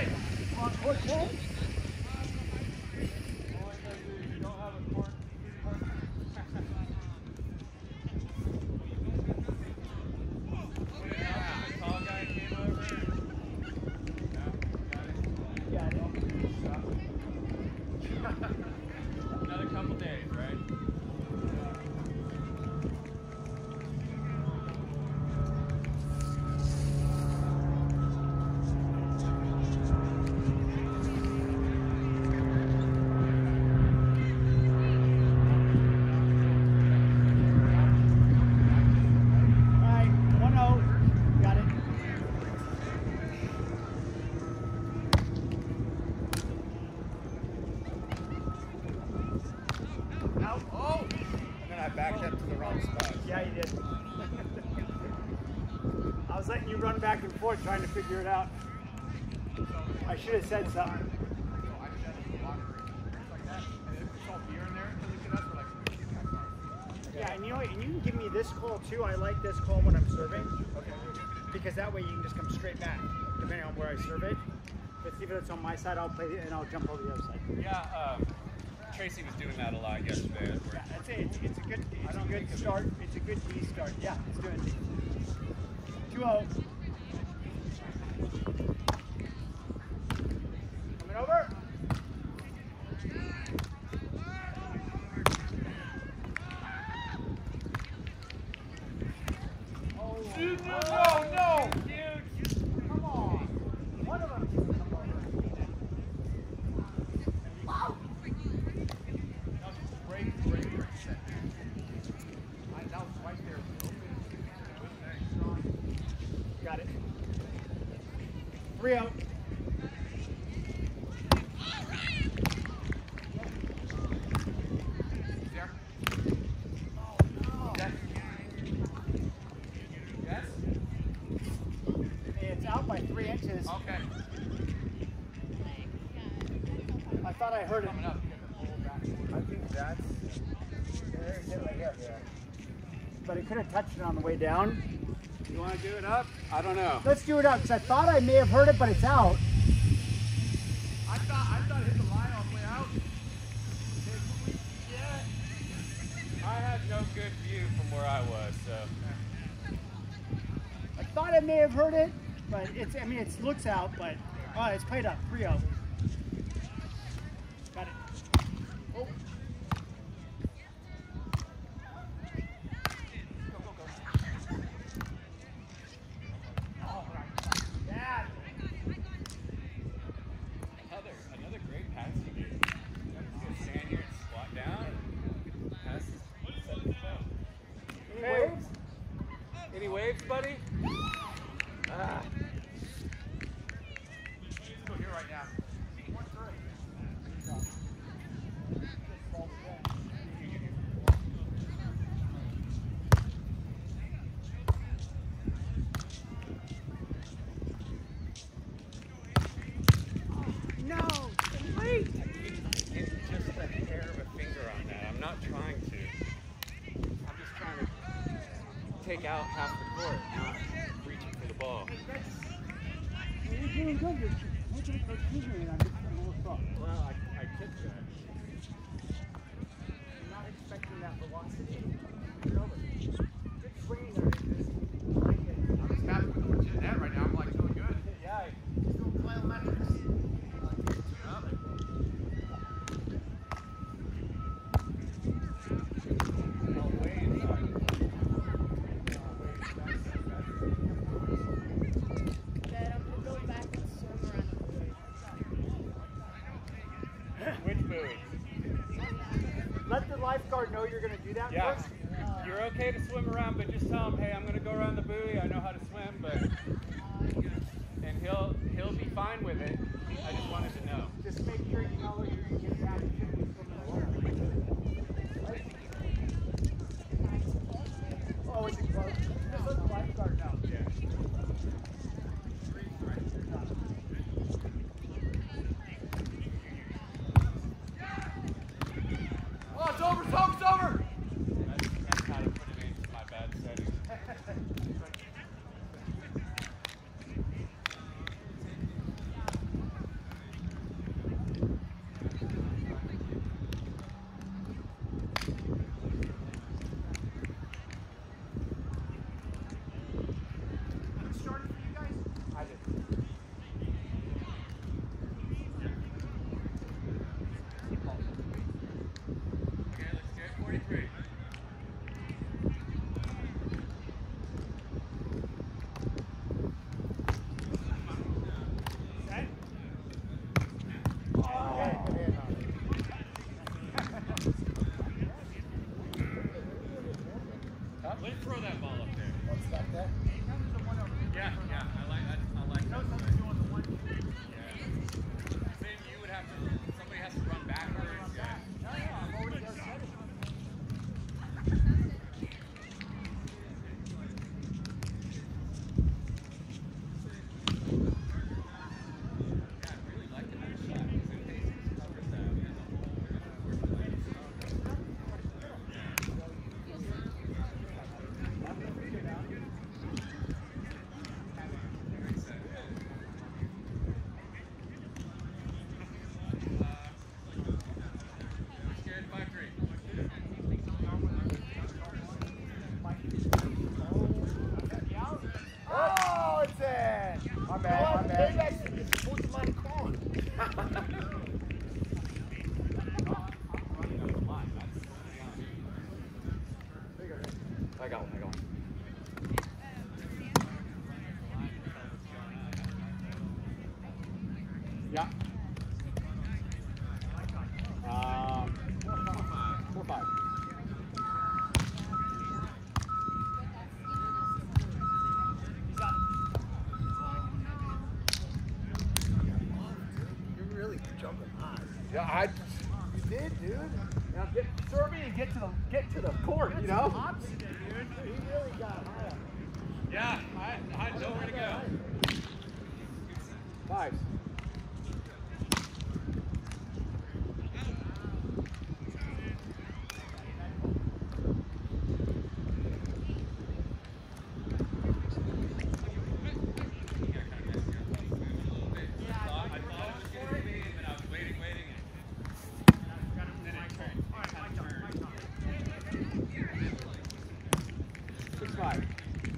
On court 10? Another couple days, right? I was letting you run back and forth trying to figure it out. I should have said something. Yeah, and you know what? And you can give me this call too. I like this call when I'm serving. Okay. Because that way you can just come straight back, depending on where I serve it. But see if it's on my side, I'll play it and I'll jump over the other side. Yeah, Tracy was doing that a lot yesterday. Yeah, I'd say it's a good start. It's a good D start. Yeah, it's doing it. 2-0. Coming over. Oh, no, dude. Come on. One of them can come over. Wow. Great set. That was right there. Got it. 3-0. There. Oh, no. Yes. Yes? It's out by 3 inches. Okay. I thought I heard it. Coming up. I think that's right here. Yeah. But it could have touched it on the way down. You want to do it up? I don't know. Let's do it up, because I thought I may have heard it, but it's out. I thought it hit the line on the way out. Yeah. I had no good view from where I was, so. I thought I may have heard it, but it's, I mean, it looks out, but, oh, it's played up, 3-0. Got it. Oh. Another great pass you gave. Just stand here and squat down. Pass. Any waves? Any waves, buddy? Ah. Let's go here right now. No! Wait! Get just a hair of a finger on that. I'm not trying to. I'm just trying to take out half the court, not reaching for the ball. You're doing good. You're making it easier, and I'm just a little soft. Well, I kicked that. I'm not expecting that velocity. Good swing there. I like it. I'm just happy with what you're at right now. I'm like doing good. Yeah. Still plyometrics. Let the lifeguard know you're going to do that Yeah. first. You're okay to swim around, but just tell him, hey, I'm going to go around the buoy. I know how to swim, but and he'll be fine with it. I just wanted to know. Just make sure you know you're going to get down and should be swimming along. Right? Oh, is it close? Just let the lifeguard know. Yeah. Oh, it's over, it's over! That's how to put it into my bad setting. Yeah. 4-5. You're really jumping high. Yeah, You did, dude. now serve me and get to the court, you know? Opposite, dude. He really got high. Yeah, I know where to go. 5. I thought it was going to be, but I was waiting. 6-5.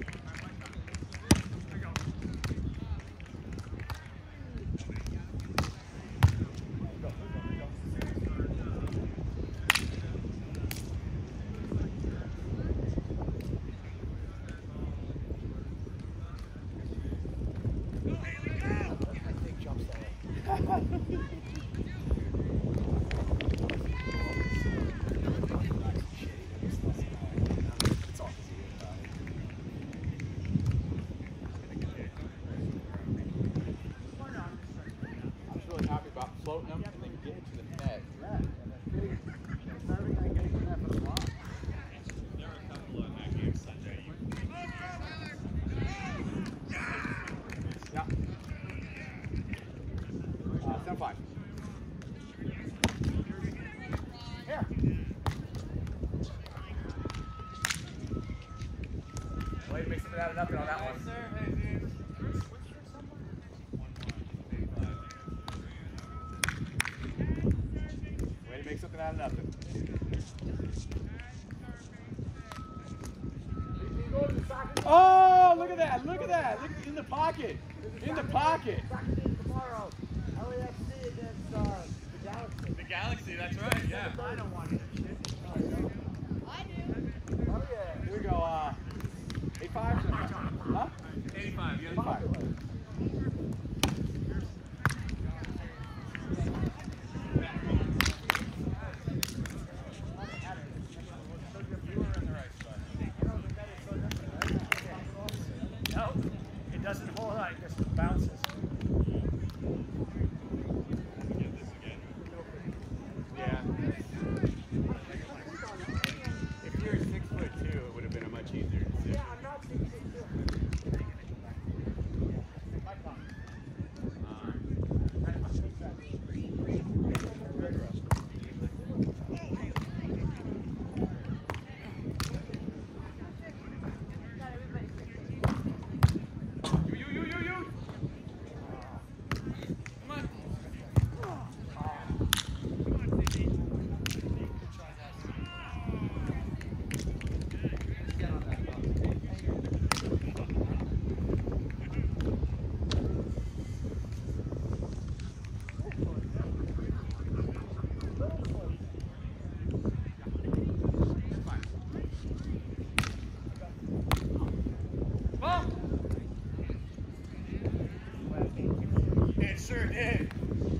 Big jump style. I was really happy about floating them and then getting to the net. There were a couple of that game Sunday. Yeah. 7-5. Way to make something out of nothing on that one. Way to make something out of nothing. Oh, look at that! Look at that! Look in the pocket! In the pocket! Tomorrow, LAFC against the Galaxy. The Galaxy, that's right, yeah. I don't want it. Oh, yeah. Here we go. 8-5. Huh? 85, you 85. No, it doesn't hold on, it just bounces. Yeah. If you were 6'2", it would have been a much easier decision. I'm not 6'2". You. Come on. It sure did.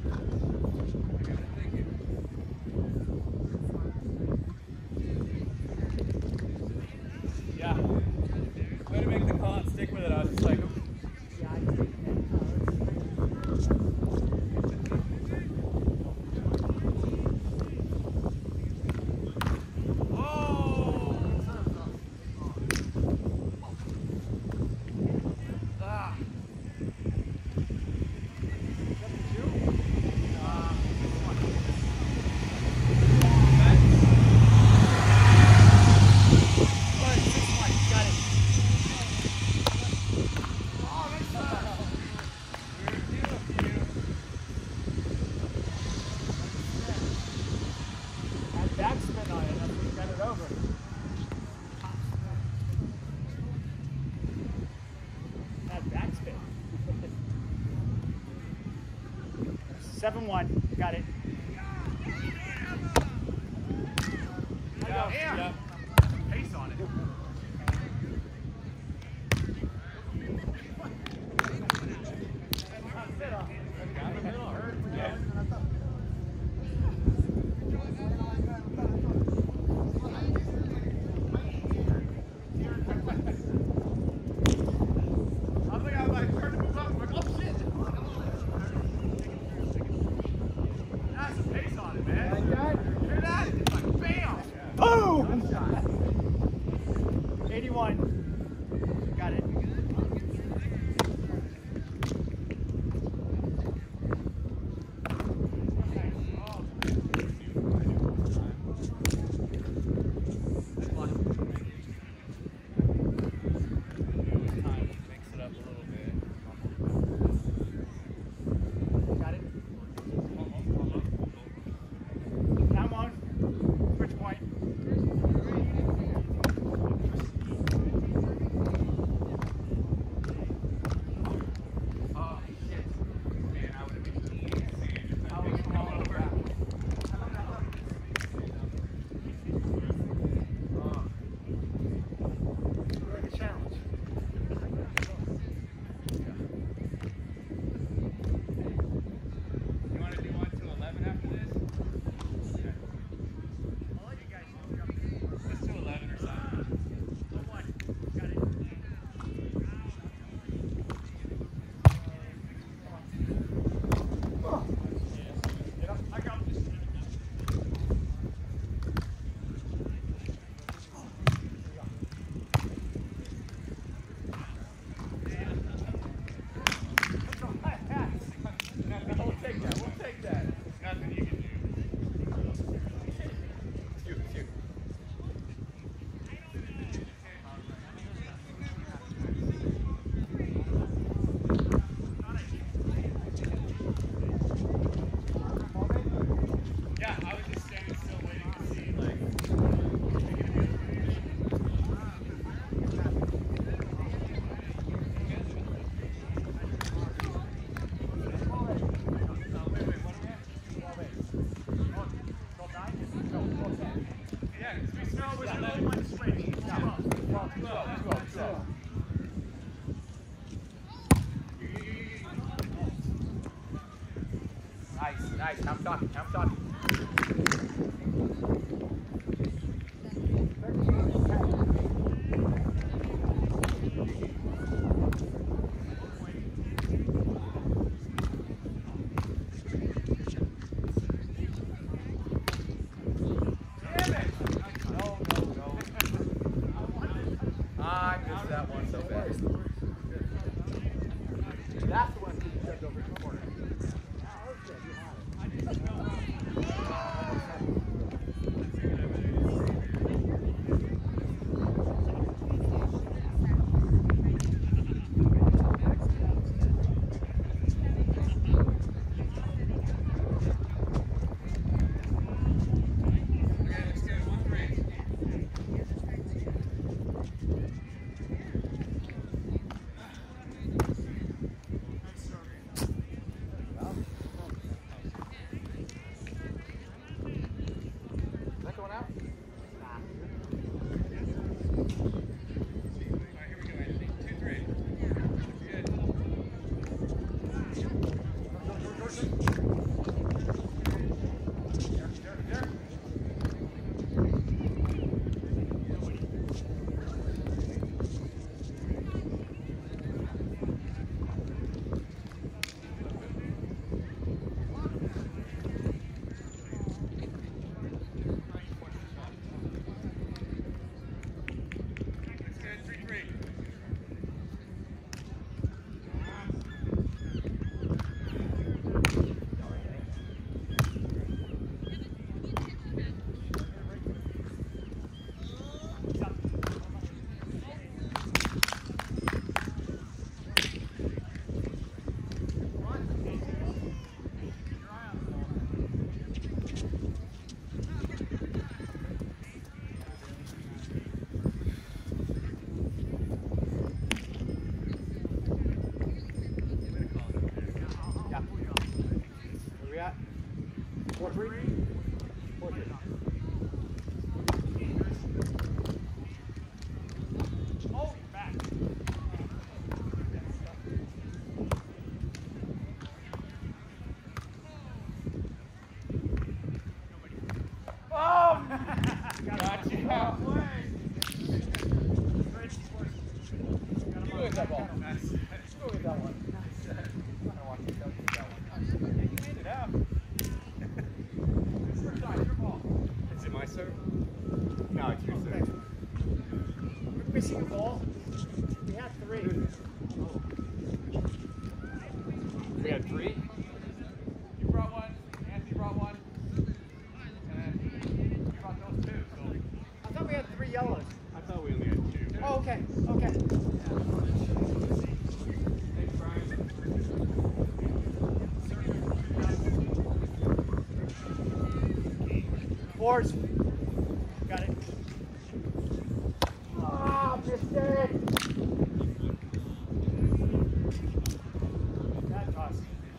Yeah. Way to make the call and stick with it. I was just like, Backspin on it, and we got it over. That backspin. 7-1, got it. yeah. Pace on it. Down the middle, hurt. Nice. I'm talking. I missed that one so bad. That's the one you jumped over the corner. Missing a ball. We had 3. We had 3? You brought one, Anthony brought one, and you brought those 2. So. I thought we had 3 yellows. I thought we only had 2. Oh, okay. Thanks, Brian. Fours. Got it. Ah, missed it. That toss.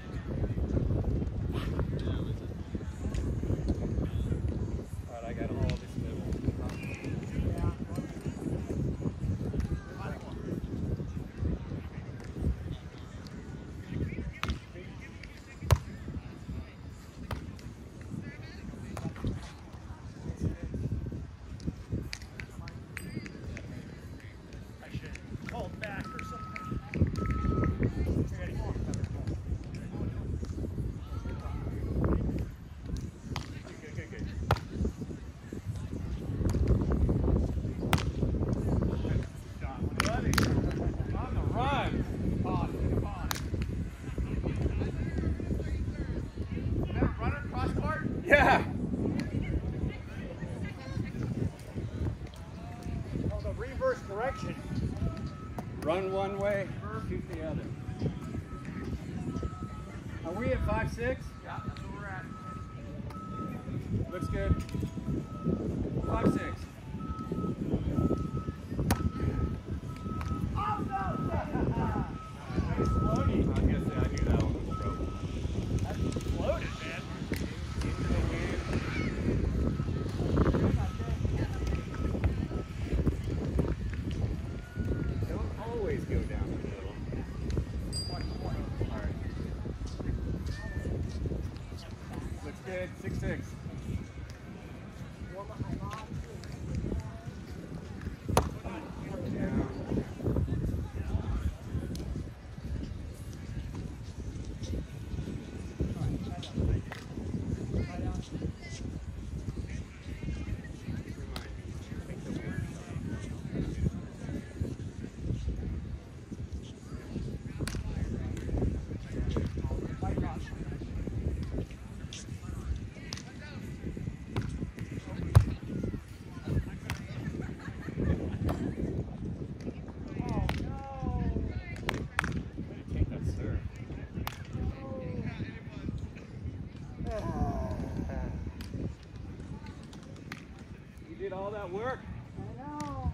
Alright, I got all this middle. Yeah. Yeah. Oh, the reverse direction. Run one way, shoot the other. Are we at 5-6? Yeah, that's where we're at. Looks good. 5-6. kid. 6'6". Did all that work. I know.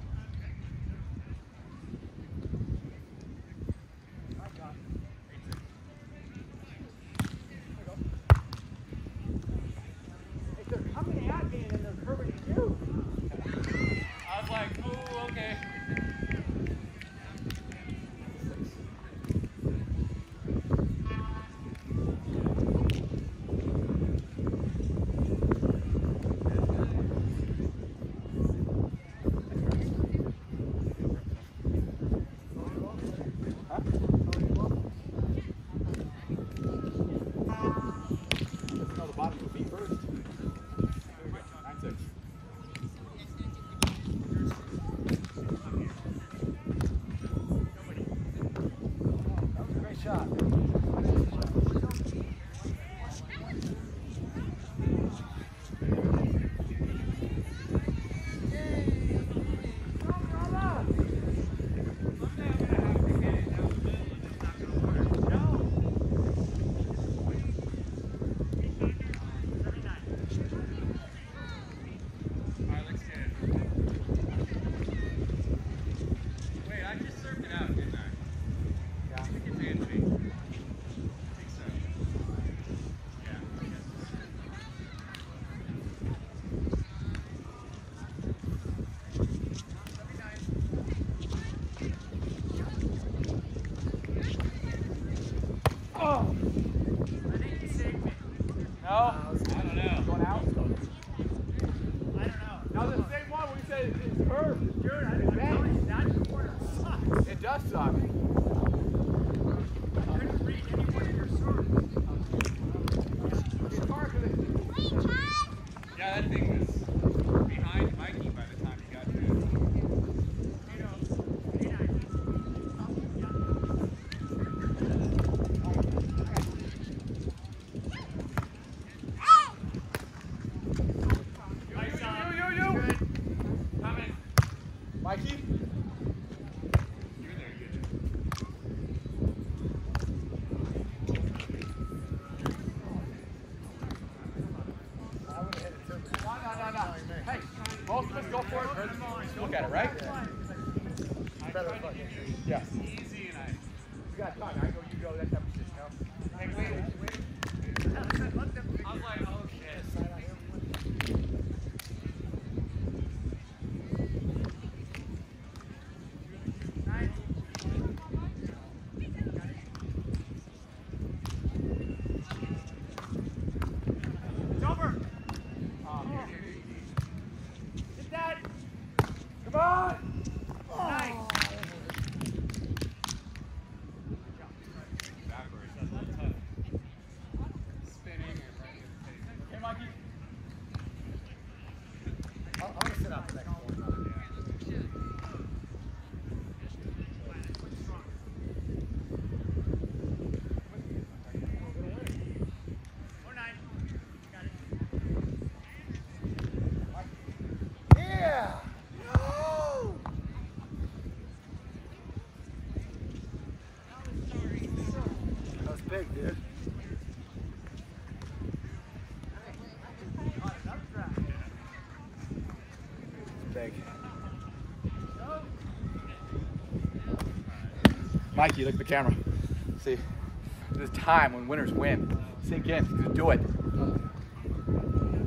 If they're coming at me and then they're curving at you. I was like, oh, okay. Most of us go for it, just look at it, right? Yes. Easy and you got time. I go, you go, that type of shit, you know? Hey, wait. I was like, oh shit. It's over. Get that. Come on. Nice. Hey, Mikey. I'm going to sit out the next one. Yeah! No! That was big, dude. Big. Mikey, look at the camera. See, there's time when winners win. Sink in. Just do it.